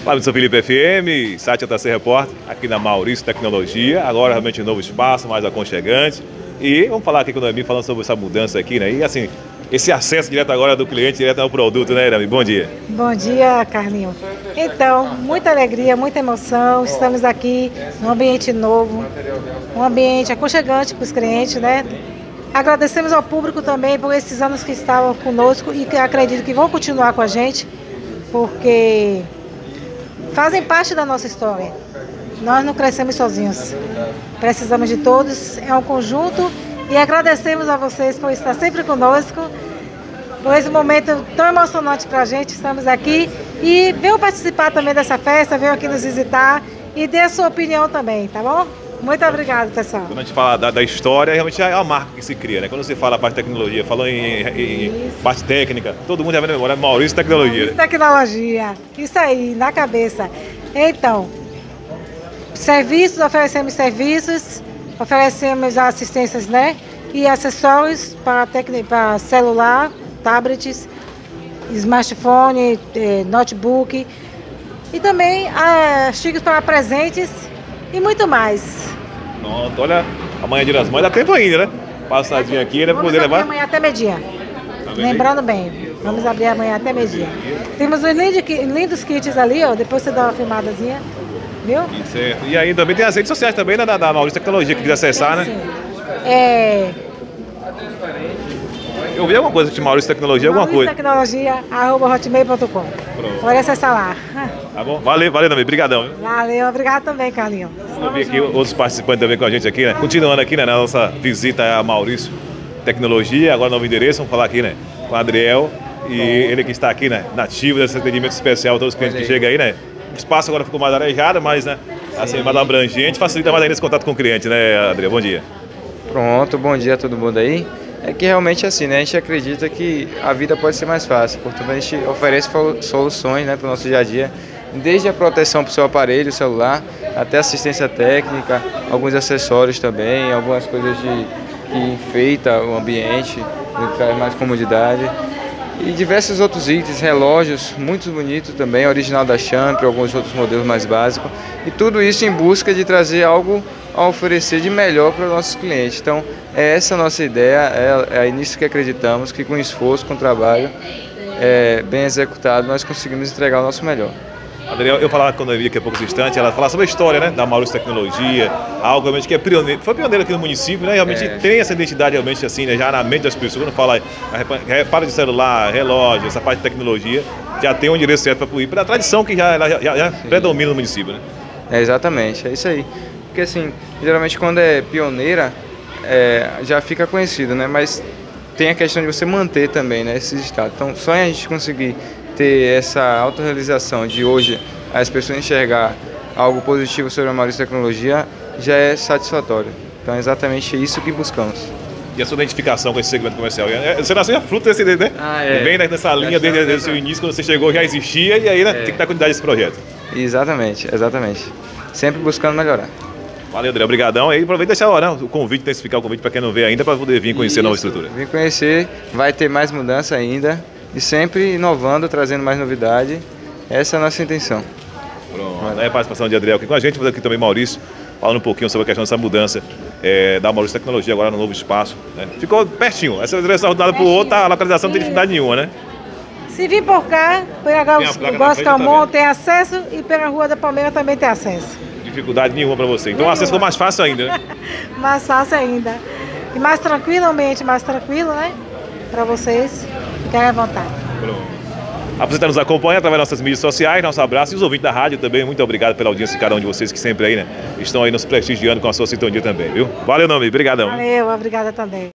Fala, sou Felipe FM, site JC Repórter, aqui na Maurício Tecnologia, agora realmente um novo espaço, mais aconchegante. E vamos falar aqui com o Noemi, falando sobre essa mudança aqui, né? E assim, esse acesso direto agora do cliente, direto ao produto, né, Noemi? Bom dia. Bom dia, Carlinho. Então, muita alegria, muita emoção. Estamos aqui num ambiente novo, um ambiente aconchegante para os clientes, né? Agradecemos ao público também por esses anos que estavam conosco e que acredito que vão continuar com a gente, porque fazem parte da nossa história. Nós não crescemos sozinhos. Precisamos de todos, é um conjunto, e agradecemos a vocês por estar sempre conosco, por esse momento tão emocionante para a gente. Estamos aqui e venham participar também dessa festa, venham aqui nos visitar e dê a sua opinião também, tá bom? Muito obrigado, pessoal. Quando a gente fala da história, realmente é a marca que se cria, né? Quando você fala a parte de tecnologia, falou em parte técnica, todo mundo já vai na memória, Maurício Tecnologia. Maurício Tecnologia, isso aí, na cabeça. Então, oferecemos assistências, né? E acessórios para celular, tablets, smartphone, notebook e também artigos para presentes e muito mais. Pronto, olha, amanhã de das mães dá tempo ainda, né? Passadinho aqui, né? Poder levar. Amanhã até meio-dia. Lembrando bem, vamos abrir amanhã até meio-dia. Temos uns lindos kits ali, ó. Depois você dá uma filmadazinha, viu? Certo. E aí também tem as redes sociais também, né, da Maurício Tecnologia, que quiser acessar, né? Eu vi alguma coisa de Maurício Tecnologia, alguma coisa. Tecnologia@hotmail.com. Pode acessar lá. Tá bom? Valeu, Noemi. Obrigadão. Valeu, obrigado também, Carlinhos. Eu vi aqui outros participantes também com a gente aqui, né? Continuando aqui, né, na nossa visita a Maurício Tecnologia, agora novo endereço, vamos falar aqui, né, com o Adriel, e ele que está aqui, né, nativo desse atendimento especial a todos os clientes que chegam aí, né? O espaço agora ficou mais arejado, mas, né, assim, mais abrangente, facilita mais ainda esse contato com o cliente, né, Adriel? Bom dia. Pronto, bom dia a todo mundo aí. É que realmente assim, né, a gente acredita que a vida pode ser mais fácil, portanto a gente oferece soluções, né, para o nosso dia a dia, desde a proteção para o seu aparelho celular, até assistência técnica, alguns acessórios também, algumas coisas que enfeita o ambiente, que traz mais comodidade, e diversos outros itens, relógios muito bonitos também, original da Champ, alguns outros modelos mais básicos, e tudo isso em busca de trazer algo a oferecer de melhor para os nossos clientes. Então, é essa a nossa ideia, é nisso que acreditamos, que com esforço, com trabalho bem executado, nós conseguimos entregar o nosso melhor. Adriel, eu falava quando eu vi aqui há poucos instantes, ela falava sobre a história, né, da Maurício Tecnologia, algo realmente que é pioneiro, foi pioneiro aqui no município, né, realmente tem essa identidade realmente assim, né, já na mente das pessoas, quando fala reparo de celular, relógio, essa parte de tecnologia, já tem um endereço certo para ir, pela tradição que já predomina no município, né? Exatamente, é isso aí. Porque assim, geralmente quando é pioneira, já fica conhecido, né, mas tem a questão de você manter também, né, esse estado. Então, só a gente conseguir ter essa autorrealização de hoje as pessoas enxergar algo positivo sobre a Maurício Tecnologia já é satisfatório. Então é exatamente isso que buscamos. E a sua identificação com esse segmento comercial? Você nasceu já fruto desse, né? Vem nessa linha desde o seu início, quando você chegou já existia, e aí, né, tem que dar continuidade a esse projeto. Exatamente, exatamente. Sempre buscando melhorar. Valeu, André. Obrigadão. E aproveita e deixar o convite, intensificar o convite para quem não vê ainda, para poder vir conhecer a nova estrutura. Vim conhecer, vai ter mais mudança ainda. E sempre inovando, trazendo mais novidade. Essa é a nossa intenção. Pronto. Aí a participação de Adriel aqui com a gente, aqui também Maurício, falando um pouquinho sobre a questão dessa mudança da Maurício Tecnologia agora no novo espaço, né? Ficou pertinho. Essa direção de um lado para o outro, a localização não tem dificuldade nenhuma, né? Se vir por cá, pegar o Bosque Calmon tem acesso, e pela Rua da Palmeira também tem acesso. Dificuldade nenhuma para você. Então o acesso ficou mais fácil ainda, né? Mais fácil ainda. E mais tranquilo, ambiente mais tranquilo, né? Para vocês ficarem à vontade. Pronto. A você nos acompanha através das nossas mídias sociais, nosso abraço, e os ouvintes da rádio também, muito obrigado pela audiência de cada um de vocês que sempre aí, né, estão aí nos prestigiando com a sua sintonia também, viu? Valeu, Noemi, brigadão. Valeu, obrigada também.